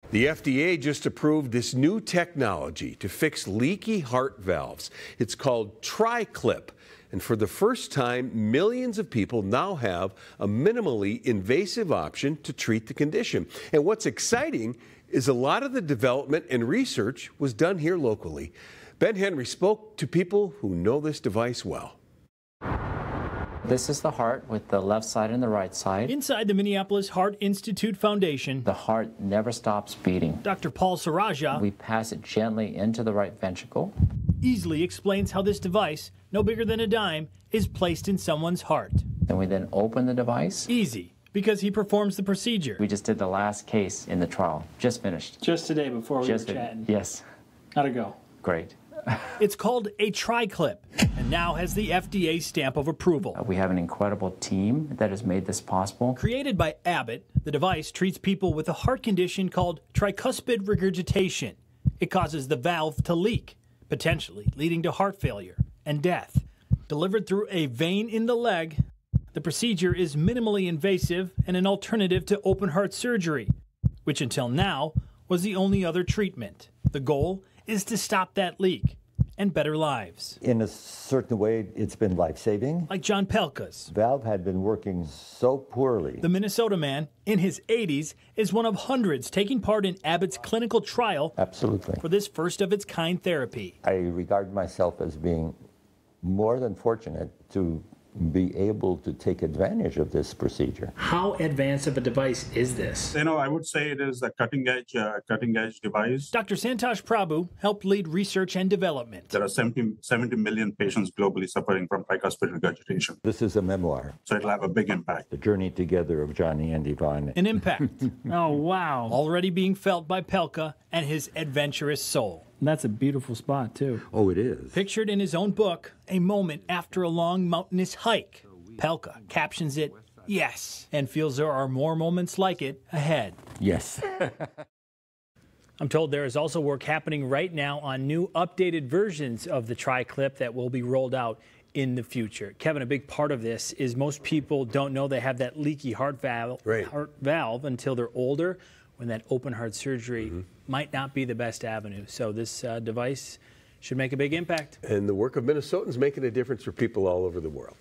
The FDA just approved this new technology to fix leaky heart valves. It's called TriClip. And for the first time, millions of people now have a minimally invasive option to treat the condition. And what's exciting is a lot of the development and research was done here locally. Ben Henry spoke to people who know this device well. This is the heart with the left side and the right side. Inside the Minneapolis Heart Institute Foundation, The heart never stops beating. Dr. Paul Saraja We pass it gently into the right ventricle. easily explains how this device, no bigger than a dime, is placed in someone's heart. Then we then open the device. Easy, because he performs the procedure. We just did the last case in the trial. Just finished. Just today before we were chatting. Yes. How'd it go? Great. It's called a TriClip, and now has the FDA stamp of approval. We have an incredible team that has made this possible. Created by Abbott, the device treats people with a heart condition called tricuspid regurgitation. It causes the valve to leak, potentially leading to heart failure and death. Delivered through a vein in the leg, the procedure is minimally invasive and an alternative to open heart surgery, which until now was the only other treatment. The goal is to stop that leak and better lives. In a certain way, it's been life-saving. Like John Pelka's. Valve had been working so poorly. The Minnesota man, in his 80s, is one of hundreds taking part in Abbott's clinical trial Absolutely. for this first-of-its-kind therapy. I regard myself as being more than fortunate to be able to take advantage of this procedure. How advanced of a device is this? I would say it is a cutting edge device. Dr. Santosh Prabhu helped lead research and development. There are 70 million patients globally suffering from tricuspid regurgitation. This is a memoir, So it'll have a big impact. the journey together of Johnny and Yvonne. An impact Oh, wow. already being felt by Pelka and his adventurous soul. That's a beautiful spot, too. Oh, it is. Pictured in his own book, A Moment After a Long Mountainous Hike, Pelka captions it, yes, and feels there are more moments like it ahead. Yes. I'm told there is also work happening right now on new updated versions of the TriClip that will be rolled out in the future. Kevin, a big part of this is most people don't know they have that leaky heart valve until they're older, when that open heart surgery might not be the best avenue. So this device should make a big impact. And the work of Minnesotans making a difference for people all over the world.